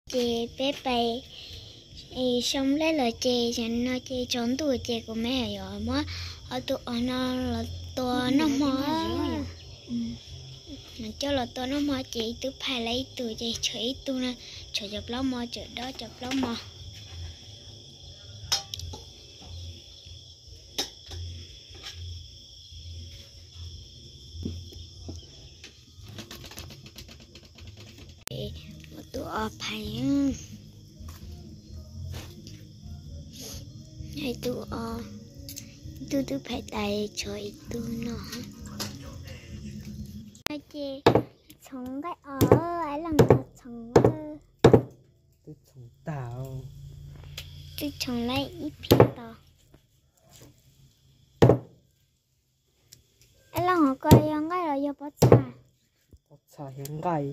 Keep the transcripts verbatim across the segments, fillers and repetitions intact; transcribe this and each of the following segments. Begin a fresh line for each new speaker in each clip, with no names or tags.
chè bé bày xong lấy là chè cho nó chè trốn tủ chè của mẹ rồi mà ở tụ ở nó là to nó mà cho là to nó mà chè tụ phải lấy tụ chè chơi tụ nè chơi chụp lắm mà chơi đó chụp lắm mà một tụ ở phải hay tụ ở tụ tụ phải tay chơi tụ nó ai chị sống cái ở ấy là người sống
tụ sống tàu
tụ sống lấy ít phiền tàu ấy là họ coi những cái rồi vô bắt xa
bắt xa hiện gai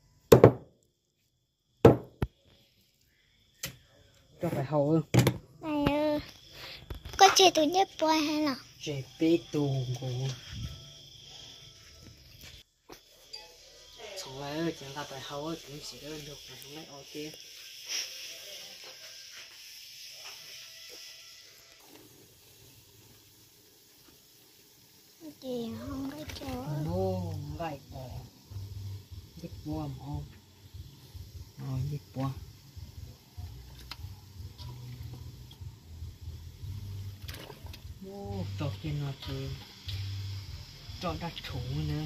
cho phải hầu ư
này ư có chơi tụi nhất bôi hay là
chơi bê tù của xong lại ơi chẳng là phải hầu ơi cũng sẽ đơn được mà không lại ở kia
chị không có chỗ
nô gai bỏ giết bùa mà không rồi giết bùa ô tao kia nó chơi cho đặt thủ nữa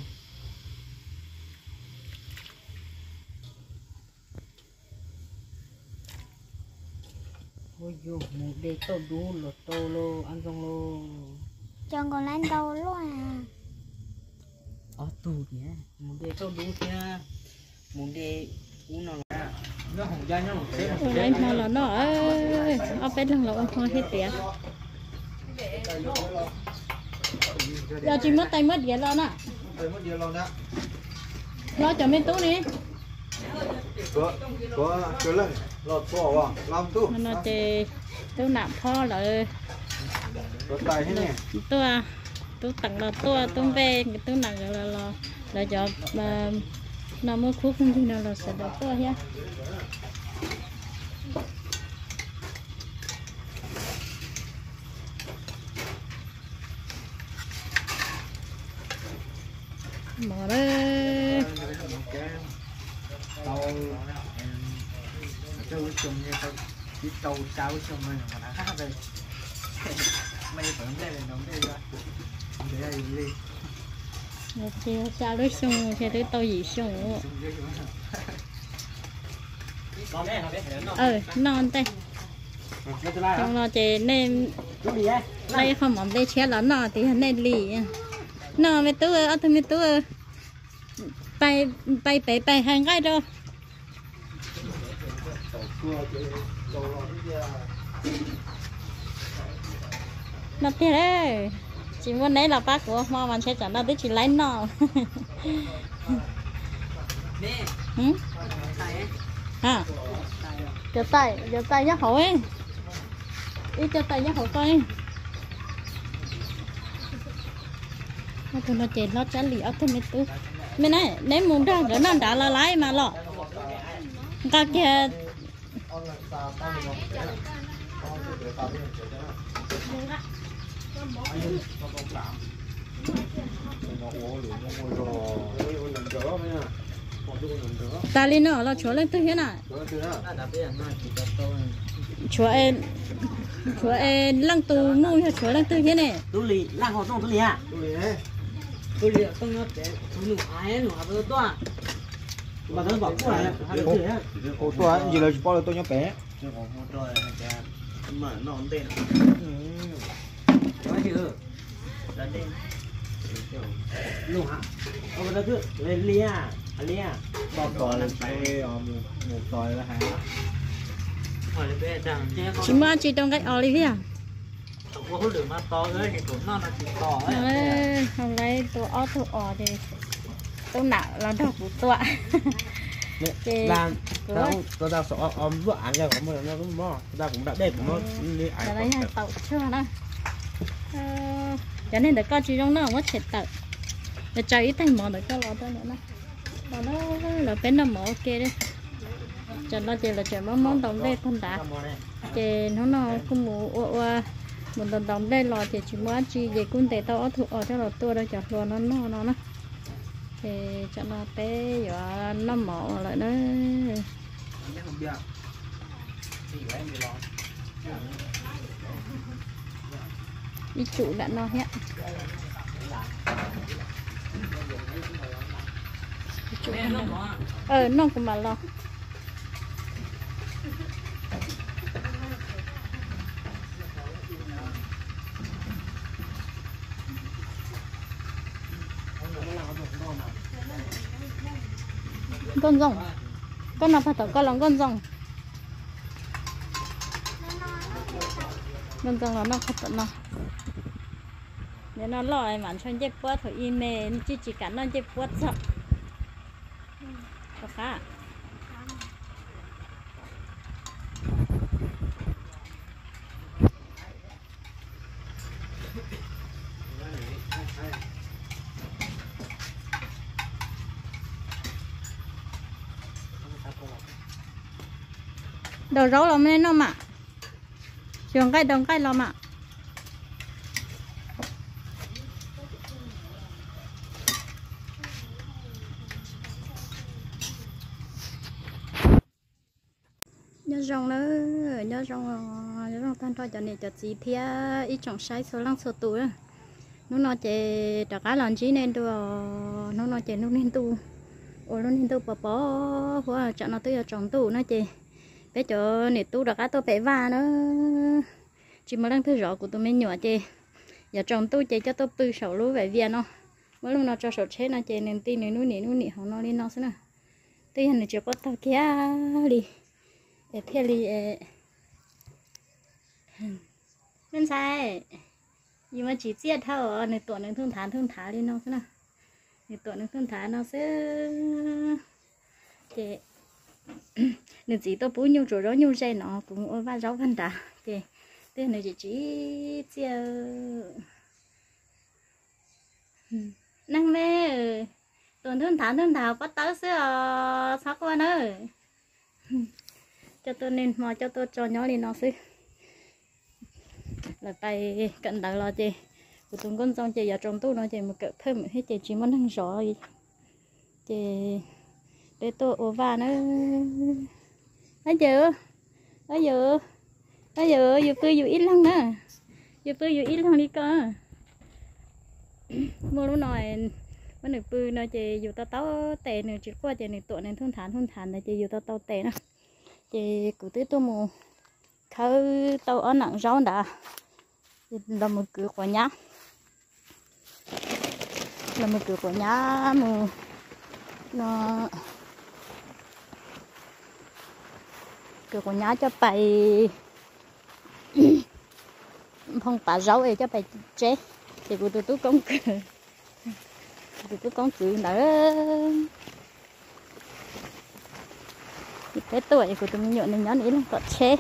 ôi yo một đề tao đủ lột tao lô ăn xong lô
cho còn lên đâu luôn à
ở tù nhé một đề tao đủ kia một đề uống nào là nó hồng da nó một thế
ôi anh mà là nó ơi ở bên lăng lỗ hoa hết tiệt giờ chỉ mất tay mất gì lo nè
mất gì lo nè
lo cho mấy tú đi
có có cái lần lọt bỏ vào làm tu
nó chơi tú nạp pho lại
có tài thế này
tú à tú tặng là tú tú về cái tú nặng là là là cho mà nó mới khúc không thì nào là sẽ được tú ha mở đây
tàu chơi chung như tao chỉ tàu sao chung mình mà đã hát đây mấy vẫn đây là nóng đây ra để đây đi
thì cha đối xung thì đối tao gì xung ờ non đây trong nó chỉ nên đây không mỏng đây chết lắm nọ thì nên lì nọ mấy tú ơi mấy tú ơi bay bay bay bay hàng cái đâu nó thế đấy chỉ muốn lấy là bác của mà mình sẽ chẳng đâu tới chỉ lấy nọ ừ à cho tay cho tay nhá hổ ấy đi cho tay nhá hổ coi nó thôi nó chết nó chán lì ốc thôi mấy tú mấy này nếu muốn ra cái nó đã là lái mà lọ các kia ta lên nó là chúa lên từ thế nào chúa em chúa em lăng tù mua cho chúa lên từ thế này
tú lì lăng họ xong tú lì à
tu lì đấy
tú lì tao nó để tú lì ai nó học được to mà nó bảo qua này hai đứa gì á
ô tô anh gì là chỉ bao tôi nhớ bé
mà nó không tên nói chưa là tên luôn hả ông ta cứ lên lia lia
bao tỏi là phải một tỏi là hai
chỉ mua chỉ trong cái Olivia
có hút được mà to ấy thì cũng nó là chỉ to
ấy hôm nay tôi ót tôi ỏ thì tôi nặng là đọc của tôi
làm tao tao tao sợ om vợ ăn ra có một nó cũng mò tao cũng đã đẹp của nó đi
ăn đấy hay tàu chưa đó cho nên được coi chỉ trong nó không có thiệt tận để cho ít thành mỏ được cho nó thôi nữa nè nó là bên nó mỏ ok đấy cho nó chỉ là chuyện món món đồng đây con đã chỉ nó nó cũng mù qua một đồng đồng đây lò thì chỉ muốn chi về cũng để tao thuộc ở cho nó tua đây chặt luôn nó nó nó nó thì cho nó té giờ nó mỏ lại đó đi chủ đã nó hết ờ nó cũng mà lo con rồng con nào phải tổng con lòng con rồng con rồng là nó không tận nó để nó lòi mà cho dép quất thôi email chỉ chỉ cả nó dép quất sợ có khá đầu rau làm nên nó mà trường cái đồng cái làm mà nhớ rong nữa nhớ rong nhớ rong tan thôi cho nên cho chị thia ít trồng sai số lăng số tuổi nó nói chị trả cái làm gì nên tôi nó nói chị nó nên tu ôi nó nên tu bỏ bỏ qua chọn nó tới trồng tu nó chị bé cho nè tu được cái tôi phải va nữa chỉ mới đang thứ rõ của tôi mới nhỏ chị giờ trồng tu chị cho tôi bự sầu lúa về viên nó mới lúc nào cho sầu chết nó chị nên tin này núi nè núi nè họ nó lên nó xí nè tuy hình này chỉ có tao kia đi để theo đi nên sai nhưng mà chỉ chia thâu này tuổi này thương thán thương thá đi nó xí nè này tuổi này thương thá nó sẽ chị nên chỉ tôi bún nhung rồi đó nhung dây nó cũng ở vai rau phân đã thì thế này chỉ chỉ chia năng mê tuần thương thảo thương thảo bắt tới xưa sao qua nữa cho tôi nên mò cho tôi cho nhỏ đi nó xí là tay cận đầu lo chị của tuần con xong chị giờ trồng tu nó chị một cỡ thêm hết chị chỉ muốn thằng rõ chị để tôi ổ va nữa nói giờ nói giờ nói giờ giờ cứ dù ít lăng nữa giờ cứ dù ít lăng đi cơ mua lúc này mới được bự nó chỉ dù tao tao tệ nữa chỉ qua chỉ này tuổi này thôn thản thôn thản này chỉ dù tao tao tệ nữa chỉ cụ tứ tôi mù khơi tao ở nặng rau đã là một cửa của nhá là một cửa của nhá mù nó cửa của nhá cho bày không bà rau ấy cho bày chế thì của tôi tôi công cử tôi tôi công cử nữa cái tuổi của tôi nhựa này nhón ấy là có chế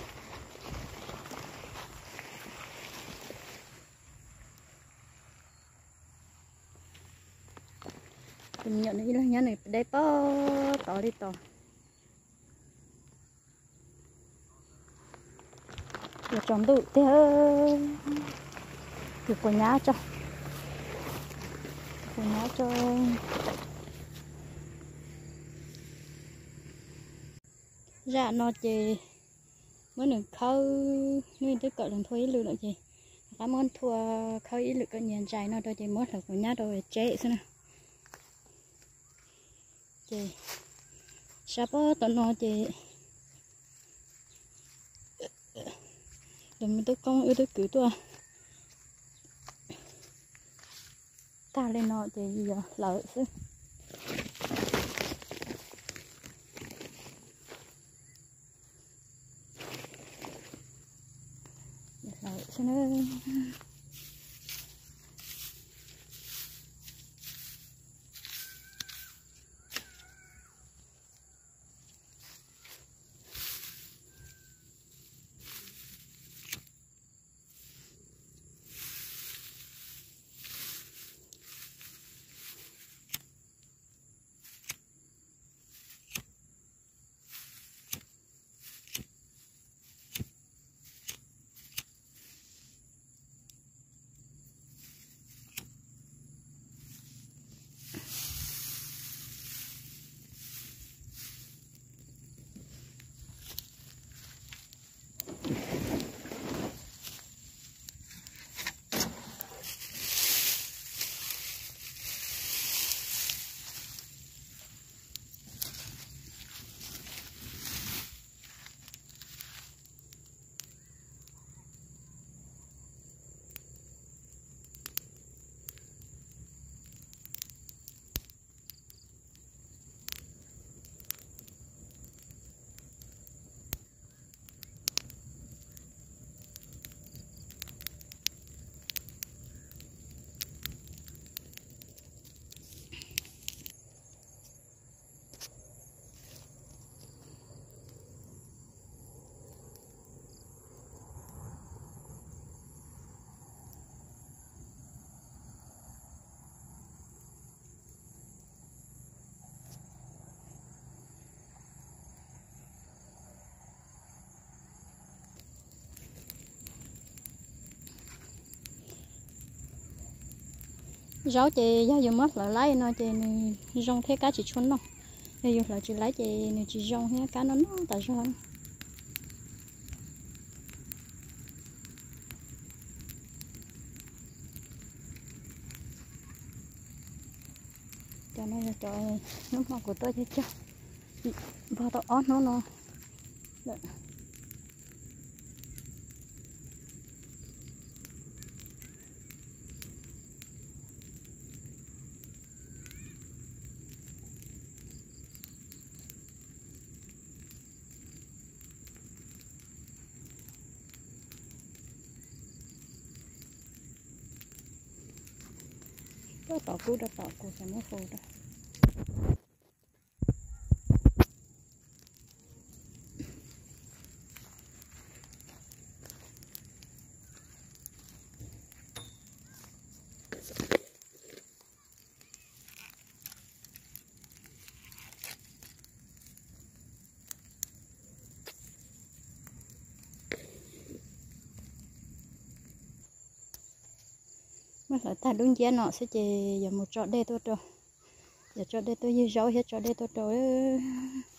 tôi nhựa này là nhón này đây có tỏ đi tỏ để trồng đủ theo được của nhá cho của nhá cho dạ nó chỉ mới được khâu nên tôi cỡ lần thôi lừa nữa chị cảm ơn thua khâu ít lực cái nhện dài nó tôi chỉ mất là của nhá rồi chế xem nào chị sắp tao nó chị đừng tôi con ưa tôi cứu tôi ta lên nó thì giờ lỡ chứ lỡ chứ nữa rau chị giá dùng mất là lấy nó chị rong thế cá chỉ chuốn nó bây giờ là chị lấy chị nếu chị rong thế cá nó nó tại sao cho nên là cho nước ngọt của tôi thế chứ bao tao ót nó nó đấy. Đó tỏ cú đó tỏ cú sẽ nó phù đó mà là ta đúng giá nọ sẽ chỉ giờ một trọ đây thôi rồi giờ trọ đây tôi như rau hết trọ đây thôi rồi